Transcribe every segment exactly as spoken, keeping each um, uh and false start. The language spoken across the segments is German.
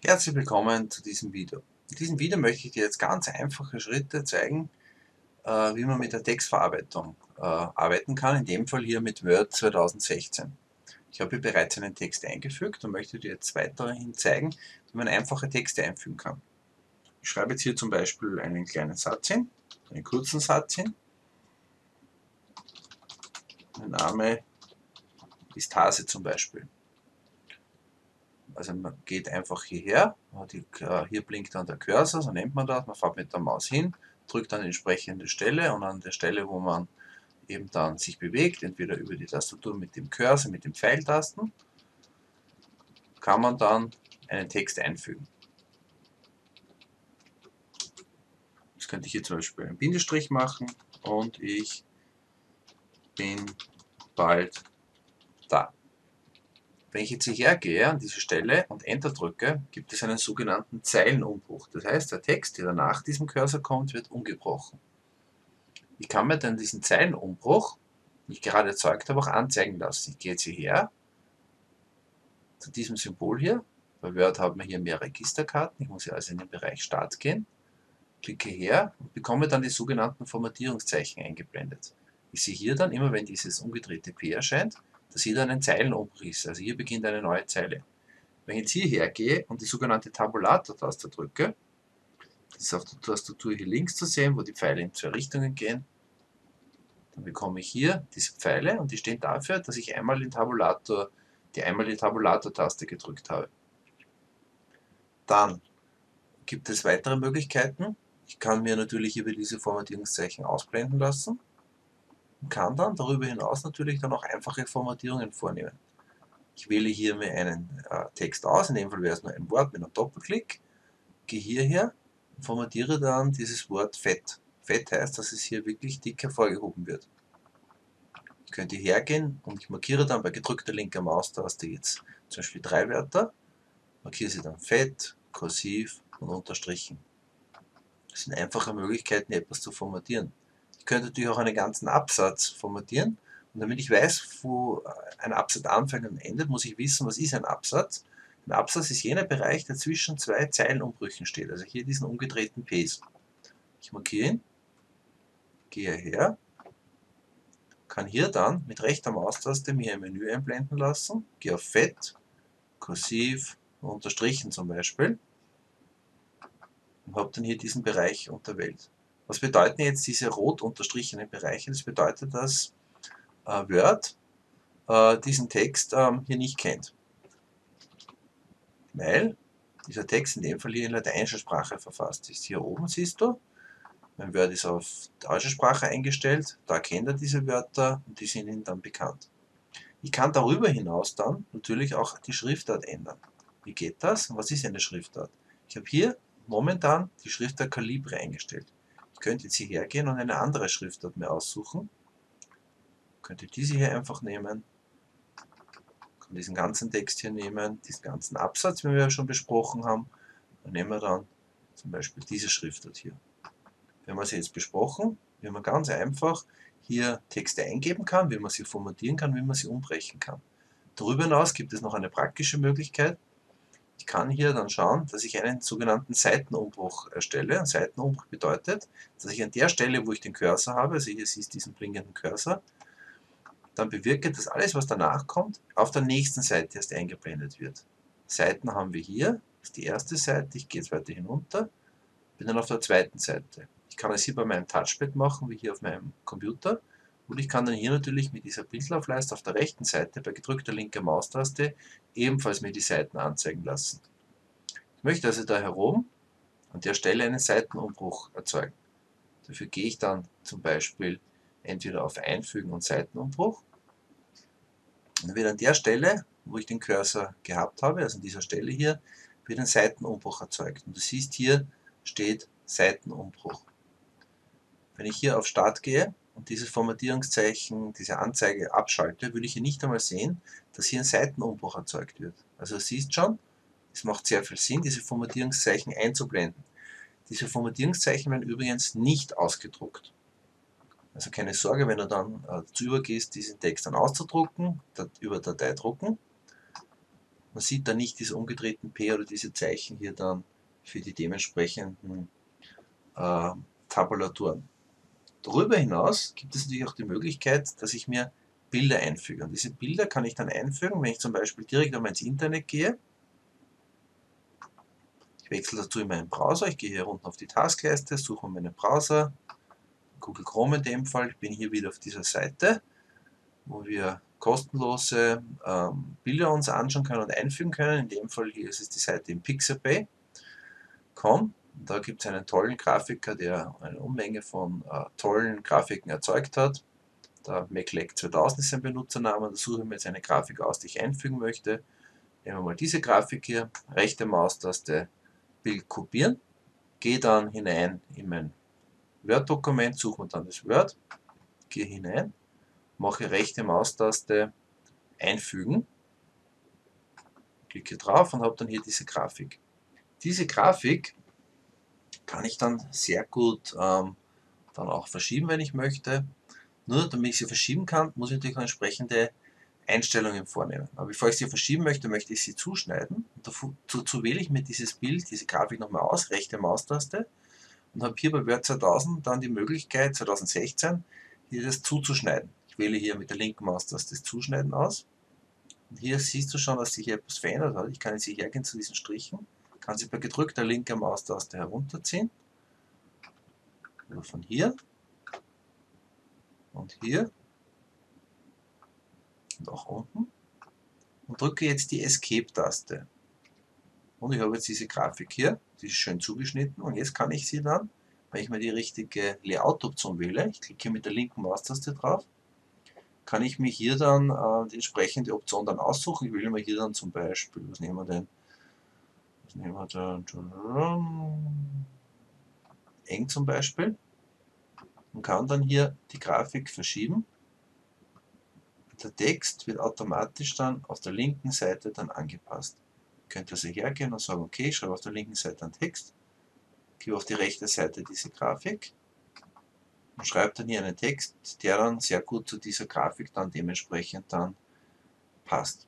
Herzlich willkommen zu diesem Video. In diesem Video möchte ich dir jetzt ganz einfache Schritte zeigen, äh, wie man mit der Textverarbeitung äh, arbeiten kann, in dem Fall hier mit Word zweitausendsechzehn. Ich habe hier bereits einen Text eingefügt und möchte dir jetzt weiterhin zeigen, wie man einfache Texte einfügen kann. Ich schreibe jetzt hier zum Beispiel einen kleinen Satz hin, einen kurzen Satz hin. Mein Name ist Hase zum Beispiel. Also man geht einfach hierher, hier blinkt dann der Cursor, so nennt man das, man fährt mit der Maus hin, drückt an die entsprechende Stelle und an der Stelle, wo man eben dann sich bewegt, entweder über die Tastatur mit dem Cursor, mit den Pfeiltasten, kann man dann einen Text einfügen. Das könnte ich hier zum Beispiel einen Bindestrich machen und ich bin bald da. Wenn ich jetzt hierher gehe an diese Stelle und Enter drücke, gibt es einen sogenannten Zeilenumbruch. Das heißt, der Text, der nach diesem Cursor kommt, wird umgebrochen. Ich kann mir dann diesen Zeilenumbruch, den ich gerade erzeugt habe, auch anzeigen lassen. Ich gehe jetzt hierher, zu diesem Symbol hier. Bei Word haben wir hier mehr Registerkarten. Ich muss hier also in den Bereich Start gehen, klicke her und bekomme dann die sogenannten Formatierungszeichen eingeblendet. Ich sehe hier dann immer, wenn dieses umgedrehte P erscheint, dass hier dann ein Zeilenumbruch ist. Also hier beginnt eine neue Zeile. Wenn ich jetzt hierher gehe und die sogenannte Tabulator-Taste drücke, das ist auf der Tastatur hier links zu sehen, wo die Pfeile in zwei Richtungen gehen, dann bekomme ich hier diese Pfeile und die stehen dafür, dass ich einmal den Tabulator, die einmal die Tabulator-Taste gedrückt habe. Dann gibt es weitere Möglichkeiten. Ich kann mir natürlich über diese Formatierungszeichen ausblenden lassen und kann dann darüber hinaus natürlich dann auch einfache Formatierungen vornehmen. Ich wähle hier mir einen äh, Text aus, in dem Fall wäre es nur ein Wort mit einem Doppelklick, gehe hierher und formatiere dann dieses Wort fett. Fett heißt, dass es hier wirklich dick hervorgehoben wird. Ich könnte hergehen und ich markiere dann bei gedrückter linker Maustaste jetzt zum Beispiel drei Wörter, markiere sie dann fett, kursiv und unterstrichen. Das sind einfache Möglichkeiten, etwas zu formatieren. Ich könnte natürlich auch einen ganzen Absatz formatieren und damit ich weiß, wo ein Absatz anfängt und endet, muss ich wissen, was ist ein Absatz. Ein Absatz ist jener Bereich, der zwischen zwei Zeilenumbrüchen steht, also hier diesen umgedrehten Ps. Ich markiere ihn, gehe her, kann hier dann mit rechter Maustaste mir ein Menü einblenden lassen, gehe auf Fett, Kursiv, Unterstrichen zum Beispiel und habe dann hier diesen Bereich unterwählt. Was bedeuten jetzt diese rot unterstrichenen Bereiche? Das bedeutet, dass äh, Word äh, diesen Text ähm, hier nicht kennt, weil dieser Text in dem Fall hier in lateinischer Sprache verfasst ist. Hier oben siehst du, mein Word ist auf deutsche Sprache eingestellt, da kennt er diese Wörter und die sind ihm dann bekannt. Ich kann darüber hinaus dann natürlich auch die Schriftart ändern. Wie geht das? Was ist eine Schriftart? Ich habe hier momentan die Schriftart Calibre eingestellt. Ich könnte jetzt hierher gehen und eine andere Schriftart mir aussuchen. Ich könnte diese hier einfach nehmen, kann diesen ganzen Text hier nehmen, diesen ganzen Absatz, den wir ja schon besprochen haben. Dann nehmen wir dann zum Beispiel diese Schriftart hier. Wir haben sie jetzt besprochen, wie man ganz einfach hier Texte eingeben kann, wie man sie formatieren kann, wie man sie umbrechen kann. Darüber hinaus gibt es noch eine praktische Möglichkeit. Ich kann hier dann schauen, dass ich einen sogenannten Seitenumbruch erstelle. Ein Seitenumbruch bedeutet, dass ich an der Stelle, wo ich den Cursor habe, also hier siehst du diesen blinkenden Cursor, dann bewirke, dass alles, was danach kommt, auf der nächsten Seite erst eingeblendet wird. Seiten haben wir hier, das ist die erste Seite, ich gehe jetzt weiter hinunter, bin dann auf der zweiten Seite. Ich kann es hier bei meinem Touchpad machen, wie hier auf meinem Computer. Und ich kann dann hier natürlich mit dieser Bildlaufleiste auf der rechten Seite bei gedrückter linker Maustaste ebenfalls mir die Seiten anzeigen lassen. Ich möchte also da herum an der Stelle einen Seitenumbruch erzeugen. Dafür gehe ich dann zum Beispiel entweder auf Einfügen und Seitenumbruch. Und dann wird an der Stelle, wo ich den Cursor gehabt habe, also an dieser Stelle hier, wird ein Seitenumbruch erzeugt. Und du siehst, hier steht Seitenumbruch. Wenn ich hier auf Start gehe und dieses Formatierungszeichen, diese Anzeige abschalte, würde ich hier nicht einmal sehen, dass hier ein Seitenumbruch erzeugt wird. Also du siehst schon, es macht sehr viel Sinn, diese Formatierungszeichen einzublenden. Diese Formatierungszeichen werden übrigens nicht ausgedruckt. Also keine Sorge, wenn du dann dazu übergehst, diesen Text dann auszudrucken, über Datei drucken, Man sieht da nicht diese umgedrehten P oder diese Zeichen hier dann für die dementsprechenden äh, Tabulaturen. Darüber hinaus gibt es natürlich auch die Möglichkeit, dass ich mir Bilder einfüge. Und diese Bilder kann ich dann einfügen, wenn ich zum Beispiel direkt einmal ins Internet gehe. Ich wechsle dazu in meinen Browser, ich gehe hier unten auf die Taskleiste, suche meinen Browser, Google Chrome in dem Fall. Ich bin hier wieder auf dieser Seite, wo wir kostenlose ähm, Bilder uns anschauen können und einfügen können. In dem Fall hier ist es die Seite in Pixabay punkt com. Da gibt es einen tollen Grafiker, der eine Unmenge von äh, tollen Grafiken erzeugt hat. Der MacLeck zweitausend ist sein Benutzername. Da suche ich mir jetzt eine Grafik aus, die ich einfügen möchte. Nehmen wir mal diese Grafik hier, rechte Maustaste, Bild kopieren, gehe dann hinein in mein Word-Dokument, suche mir dann das Word, gehe hinein, mache rechte Maustaste, einfügen, klicke drauf und habe dann hier diese Grafik. Diese Grafik kann ich dann sehr gut ähm, dann auch verschieben, wenn ich möchte. Nur damit ich sie verschieben kann, muss ich natürlich noch entsprechende Einstellungen vornehmen. Aber bevor ich sie verschieben möchte, möchte ich sie zuschneiden. Und dazu wähle ich mir dieses Bild, diese Grafik nochmal aus, rechte Maustaste und habe hier bei Word zweitausend dann die Möglichkeit, zweitausendsechzehn, hier das zuzuschneiden. Ich wähle hier mit der linken Maustaste das Zuschneiden aus. Und hier siehst du schon, dass sich hier etwas verändert hat. Ich kann jetzt hierher gehen zu diesen Strichen, kann sie bei gedrückter linker Maustaste herunterziehen. Oder von hier und hier und auch unten. Und drücke jetzt die Escape-Taste. Und ich habe jetzt diese Grafik hier, die ist schön zugeschnitten und jetzt kann ich sie dann, wenn ich mir die richtige Layout-Option wähle, ich klicke mit der linken Maustaste drauf, kann ich mir hier dann äh, die entsprechende Option dann aussuchen. Ich wähle mir hier dann zum Beispiel, was nehmen wir denn? Was nehmen wir denn? Eng zum Beispiel. Und kann dann hier die Grafik verschieben. Der Text wird automatisch dann auf der linken Seite dann angepasst. Ich könnte also hergehen und sagen, okay, ich schreibe auf der linken Seite einen Text, gebe auf die rechte Seite diese Grafik und schreibe dann hier einen Text, der dann sehr gut zu dieser Grafik dann dementsprechend dann passt.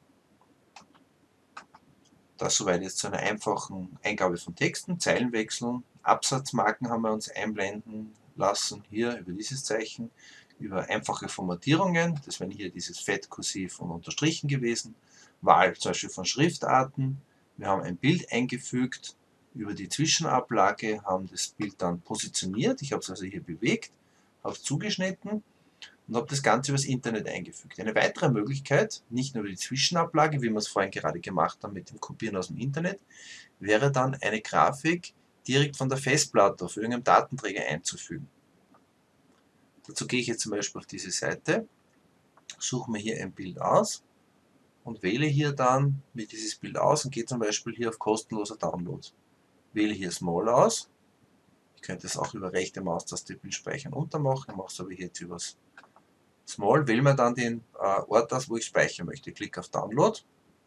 Das soweit jetzt zu einer einfachen Eingabe von Texten, Zeilenwechseln, Absatzmarken haben wir uns einblenden lassen, hier über dieses Zeichen, über einfache Formatierungen, das wären hier dieses Fett, Kursiv und Unterstrichen gewesen, Wahl zum Beispiel von Schriftarten, wir haben ein Bild eingefügt, über die Zwischenablage haben das Bild dann positioniert, ich habe es also hier bewegt, habe es zugeschnitten und habe das Ganze übers Internet eingefügt. Eine weitere Möglichkeit, nicht nur über die Zwischenablage, wie wir es vorhin gerade gemacht haben mit dem Kopieren aus dem Internet, wäre dann eine Grafik direkt von der Festplatte auf irgendeinem Datenträger einzufügen. Dazu gehe ich jetzt zum Beispiel auf diese Seite, suche mir hier ein Bild aus und wähle hier dann mir dieses Bild aus und gehe zum Beispiel hier auf kostenloser Download. Wähle hier Small aus. Ich könnte es auch über rechte Maustaste Bild speichern untermachen, ich mache es aber jetzt über Small, wähle mir dann den äh, Ort aus, wo ich speichern möchte. Ich klicke auf Download.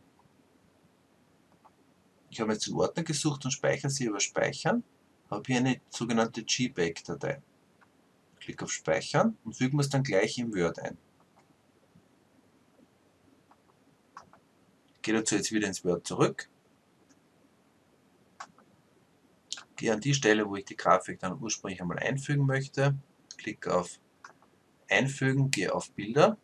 Ich habe jetzt den Ordner gesucht und speichere sie über Speichern. Habe hier eine sogenannte G B A C-Datei. Klicke auf Speichern und füge mir es dann gleich im Word ein. Ich gehe dazu jetzt wieder ins Word zurück. Gehe an die Stelle, wo ich die Grafik dann ursprünglich einmal einfügen möchte. Klicke auf Einfügen, gehe auf Bilder.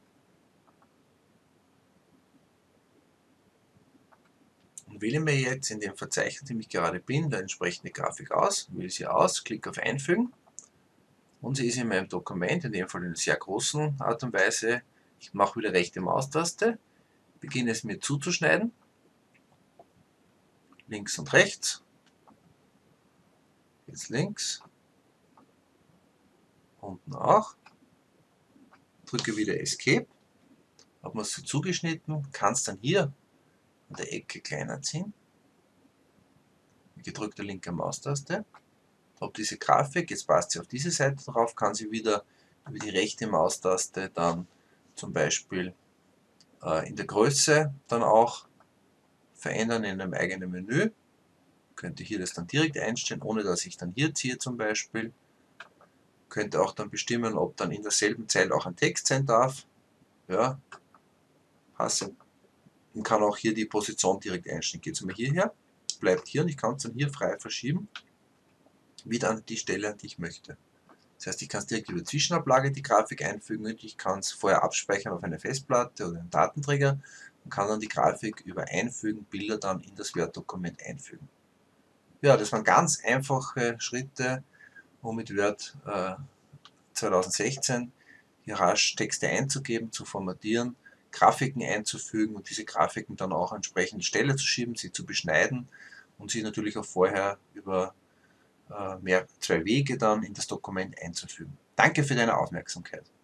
Und wähle mir jetzt in dem Verzeichnis, in dem ich gerade bin, die entsprechende Grafik aus, wähle sie aus, klicke auf Einfügen und sie ist in meinem Dokument, in dem Fall in einer sehr großen Art und Weise. Ich mache wieder rechte Maustaste, beginne es mir zuzuschneiden, links und rechts, jetzt links, unten auch, drücke wieder Escape, habe mir es so zugeschnitten, kann es dann hier an der Ecke kleiner ziehen, mit gedrückter linker Maustaste, habe diese Grafik, jetzt passt sie auf diese Seite drauf, kann sie wieder über die rechte Maustaste dann zum Beispiel äh, in der Größe dann auch verändern in einem eigenen Menü. Könnte hier das dann direkt einstellen, ohne dass ich dann hier ziehe zum Beispiel. Könnte auch dann bestimmen, ob dann in derselben Zeile auch ein Text sein darf. Ja, passe und kann auch hier die Position direkt einstellen. Geht es mal hierher, bleibt hier und ich kann es dann hier frei verschieben, wieder an die Stelle, an die ich möchte. Das heißt, ich kann es direkt über Zwischenablage die Grafik einfügen und ich kann es vorher abspeichern auf eine Festplatte oder einen Datenträger und kann dann die Grafik über Einfügen, Bilder dann in das Word-Dokument einfügen. Ja, das waren ganz einfache Schritte, um mit Word äh, zweitausendsechzehn hier rasch Texte einzugeben, zu formatieren, Grafiken einzufügen und diese Grafiken dann auch entsprechend die Stelle zu schieben, sie zu beschneiden und sie natürlich auch vorher über äh, mehr, zwei Wege dann in das Dokument einzufügen. Danke für deine Aufmerksamkeit.